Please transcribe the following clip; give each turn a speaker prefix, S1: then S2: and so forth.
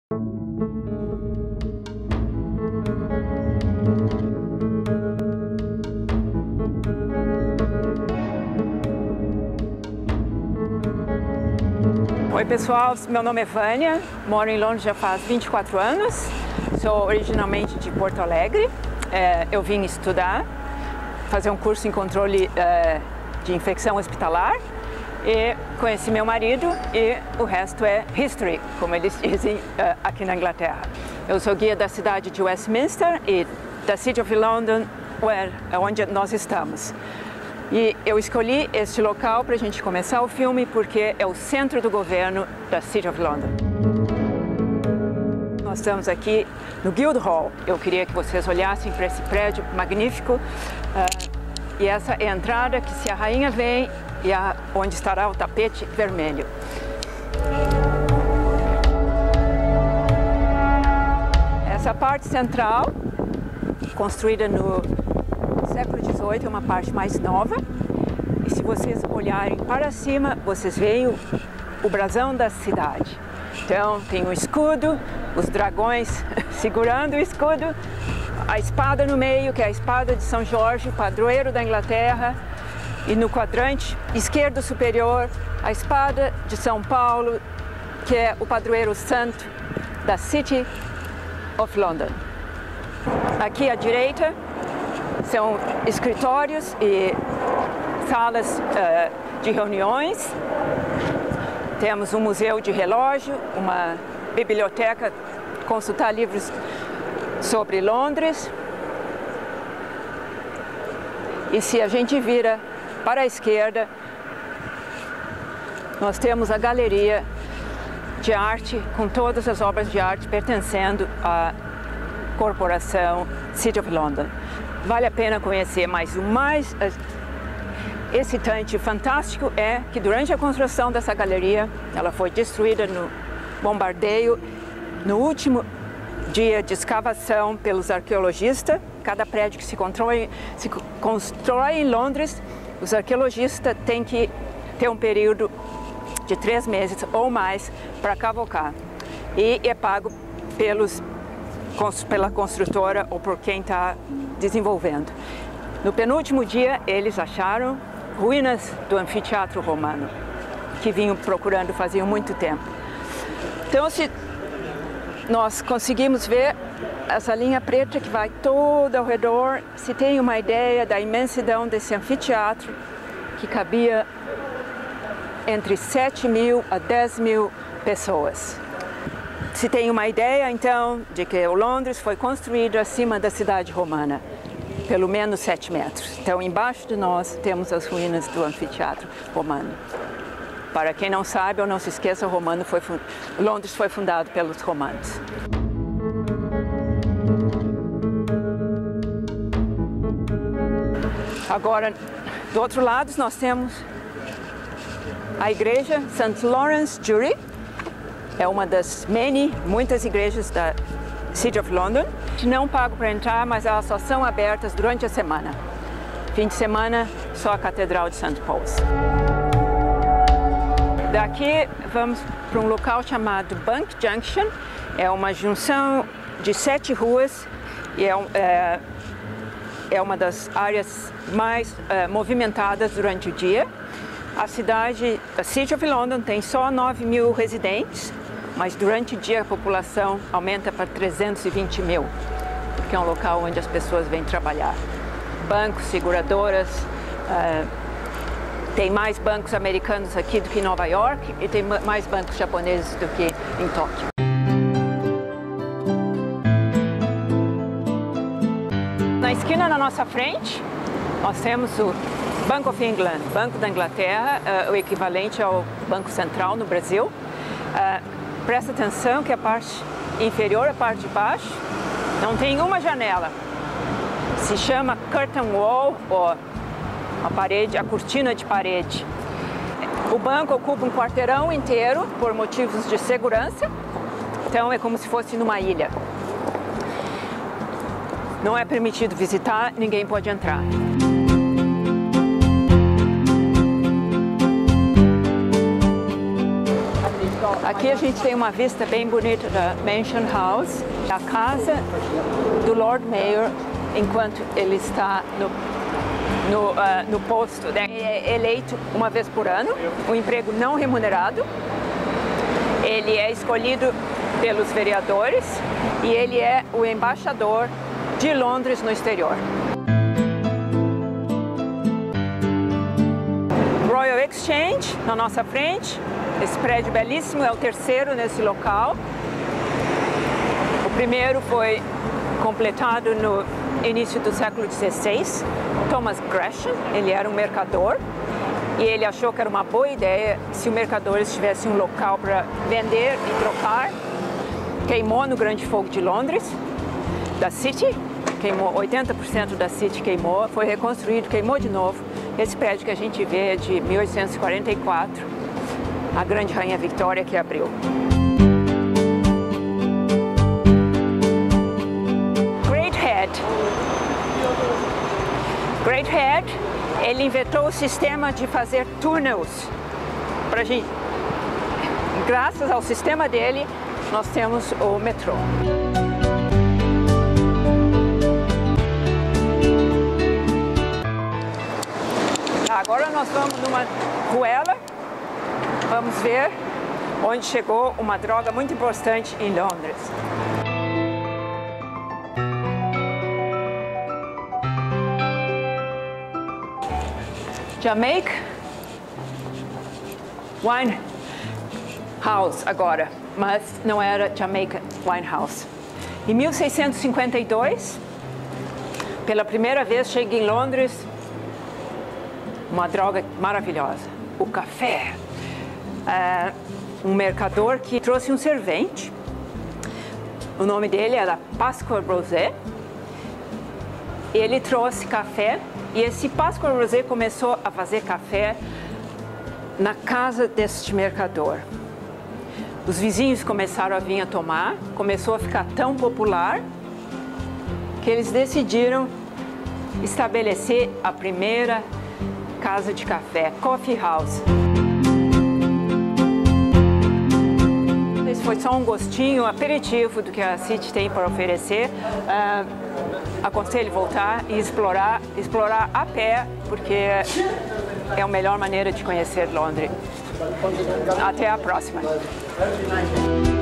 S1: Oi pessoal, meu nome é Vânia, moro em Londres já faz 24 anos, sou originalmente de Porto Alegre. Eu vim estudar, fazer um curso em controle de infecção hospitalar e conheci meu marido e o resto é history, como eles dizem aqui na Inglaterra. Eu sou guia da cidade de Westminster e da City of London, onde nós estamos. E eu escolhi este local para a gente começar o filme porque é o centro do governo da City of London. Nós estamos aqui no Guildhall. Eu queria que vocês olhassem para esse prédio magnífico. E essa é a entrada que se a rainha vem e onde estará o tapete vermelho. Essa parte central, construída no século XVIII, é uma parte mais nova. E se vocês olharem para cima, vocês veem o brasão da cidade. Então tem o escudo, os dragões segurando o escudo, a espada no meio, que é a espada de São Jorge, padroeiro da Inglaterra, e no quadrante esquerdo superior, a espada de São Paulo, que é o padroeiro santo da City of London. Aqui à direita são escritórios e salas de reuniões. Temos um museu de relógio, uma biblioteca, consultar livros sobre Londres. E se a gente vira para a esquerda, nós temos a galeria de arte com todas as obras de arte pertencendo à corporação City of London. Vale a pena conhecer, mas o mais excitante e fantástico é que durante a construção dessa galeria, ela foi destruída no bombardeio, no último dia de escavação pelos arqueologistas. Cada prédio que se constrói em Londres, os arqueologistas têm que ter um período de 3 meses ou mais para cavocar. E é pago pela construtora ou por quem está desenvolvendo. No penúltimo dia, eles acharam ruínas do anfiteatro romano, que vinham procurando fazia muito tempo. Então, se nós conseguimos ver essa linha preta que vai todo ao redor, se tem uma ideia da imensidão desse anfiteatro, que cabia entre 7.000 a 10.000 pessoas. Se tem uma ideia, então, de que o Londres foi construído acima da cidade romana, pelo menos 7 metros. Então, embaixo de nós, temos as ruínas do anfiteatro romano. Para quem não sabe ou não se esqueça, Londres foi fundado pelos romanos. Agora, do outro lado, nós temos a igreja St. Lawrence Jury. É uma das muitas igrejas da City of London. Não pago para entrar, mas elas só são abertas durante a semana. Fim de semana, só a Catedral de St. Paul's. Daqui vamos para um local chamado Bank Junction. É uma junção de 7 ruas e é uma das áreas mais movimentadas durante o dia. A City of London tem só 9.000 residentes, mas durante o dia a população aumenta para 320.000, porque é um local onde as pessoas vêm trabalhar. Bancos, seguradoras, tem mais bancos americanos aqui do que em Nova York e tem mais bancos japoneses do que em Tóquio. Na esquina na nossa frente, nós temos o Bank of England, Banco da Inglaterra, o equivalente ao Banco Central no Brasil. Presta atenção que a parte inferior, a parte de baixo, não tem uma janela. Se chama curtain wall, ou a cortina de parede. O banco ocupa um quarteirão inteiro por motivos de segurança, então é como se fosse numa ilha. Não é permitido visitar, ninguém pode entrar. Aqui a gente tem uma vista bem bonita da Mansion House, a casa do Lord Mayor, enquanto ele está no posto, né? É eleito uma vez por ano, um emprego não remunerado. Ele é escolhido pelos vereadores e ele é o embaixador de Londres no exterior. Royal Exchange, na nossa frente. Esse prédio belíssimo é o terceiro nesse local. O primeiro foi completado no início do século XVI. Thomas Gresham, ele era um mercador e ele achou que era uma boa ideia se o mercador tivesse um local para vender e trocar. Queimou no Grande Fogo de Londres, da City, queimou 80% da City, queimou, foi reconstruído, queimou de novo. Esse prédio que a gente vê é de 1844, a Grande Rainha Victoria que abriu. Greathed, ele inventou o sistema de fazer túneis pra gente. Graças ao sistema dele, nós temos o metrô. Agora nós vamos numa ruela, vamos ver onde chegou uma droga muito importante em Londres. Jamaica Wine House agora, mas não era Jamaica Wine House. Em 1652, pela primeira vez chega em Londres uma droga maravilhosa, o café. Um mercador que trouxe um servente, o nome dele era Pascal Rosé. Ele trouxe café e esse Pascal Rosé começou a fazer café na casa deste mercador. Os vizinhos começaram a vir a tomar, começou a ficar tão popular que eles decidiram estabelecer a primeira casa de café, Coffee House. Esse foi só um gostinho, aperitivo do que a City tem para oferecer. Aconselho voltar e explorar a pé, porque é a melhor maneira de conhecer Londres. Até a próxima.